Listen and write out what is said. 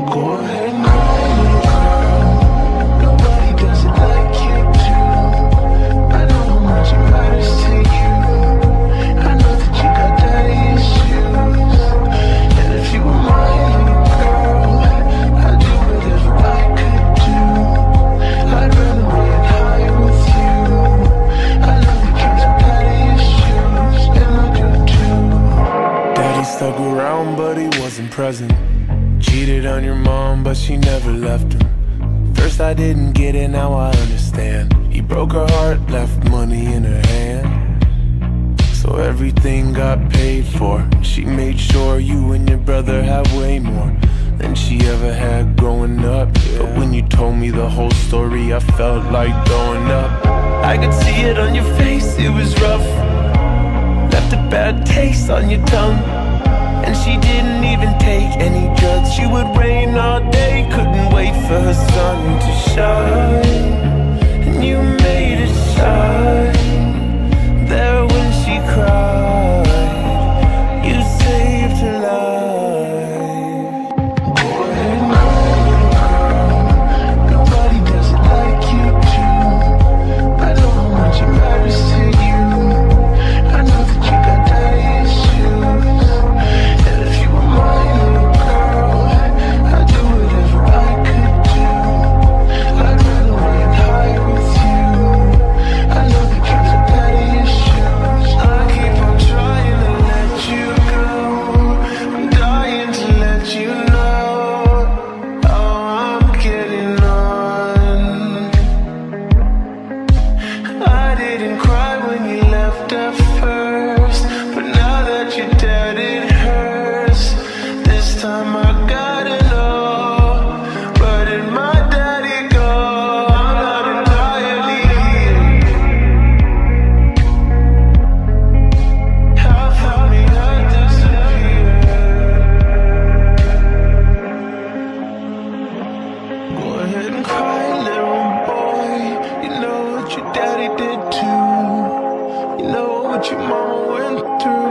Go ahead and cry, little girl. Nobody does it like you do. I know how much it matters to you. I know that you got daddy issues. And if you were my little girl, I'd do whatever I could do. I'd run away and hide with you. I know that you got daddy issues, and I do too. Daddy stuck around, but he wasn't present. Cheated on your mom, but she never left him. First I didn't get it, now I understand. He broke her heart, left money in her hand. So everything got paid for. She made sure you and your brother had way more than she ever had growing up. But when you told me the whole story, I felt like throwing up. I could see it on your face, it was rough. Left a bad taste on your tongue. And she didn't even take any drugs. She would rain all day, couldn't wait for her sun to shine. And you made it shine there when she cried. You saved her life. Go ahead and cry, little girl. Nobody does it like you do. I know how much it matters to you. I know that you got daddy issues. And if you were my little girl, I'd do whatever I could do. I'd run away and hide with you. I know that you got daddy issues. I keep on trying to let you go. I'm dying to let you know. Oh, I'm getting on. I didn't cry when you left at first, but now that you're dead it hurts. This time I gotta know, where did my daddy go? I'm not entirely here. Half of me had disappeared. Go ahead and cry, little boy. You know what your daddy did too. You know what your mama went through.